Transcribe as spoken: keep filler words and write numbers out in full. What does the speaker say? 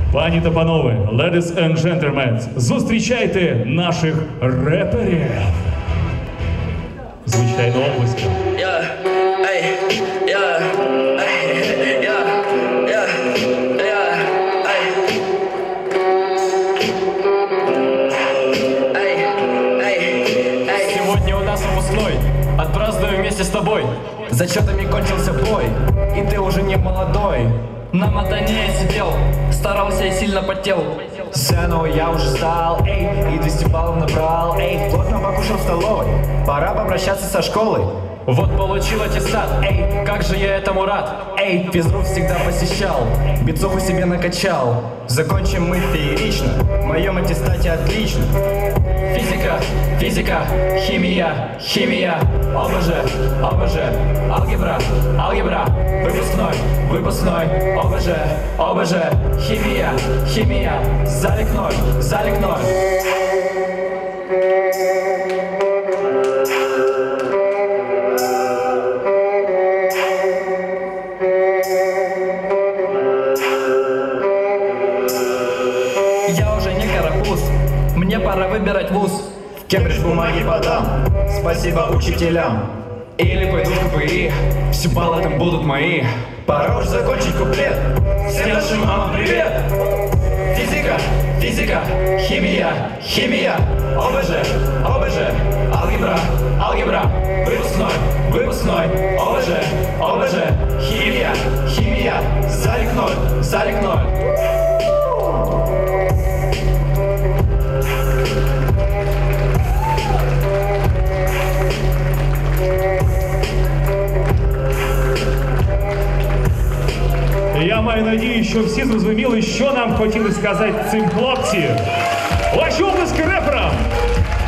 Пані та панове, ladies and gentlemen, зустрічайте наших реперів. Звичайно, обласки. Yeah, hey, yeah, hey, yeah, yeah, yeah, hey. Эй, эй, эй. Сегодня у нас выпускной, отпразднуем вместе с тобой. Зачетами кончился бой, и ты уже не молодой. На мотане я сидел, старался и сильно потел. Сцену я уже стал, эй, и двести баллов набрал, эй, плотно покушал в столовой, пора попрощаться со школой. Вот получил аттестат, эй, как же я этому рад. Эй, физрук всегда посещал, бицуху себе накачал. Закончим мы феерично, в моем аттестате отлично. Физика, физика, химия, химия, ОБЖ, ОБЖ, алгебра, алгебра, выпускной, выпускной, ОБЖ, ОБЖ, химия, химия, залик ноль, залик ноль. Я уже не карапуз, мне пора выбирать вуз. В Кембридж бумаги подам, спасибо учителям. Или пойду в КПИ, все баллы там будут мои. Пора уж закончить куплет, всем нашим мамам привет. Физика, физика, химия, химия, ОБЖ, ОБЖ, алгебра, алгебра, выпускной, выпускной, ОБЖ, ОБЖ, химия, химия, залик ноль, залик ноль. Я маю надію, що всі зрозуміли, що нам хотіли сказати цим хлопці. Ваші обласки реперам!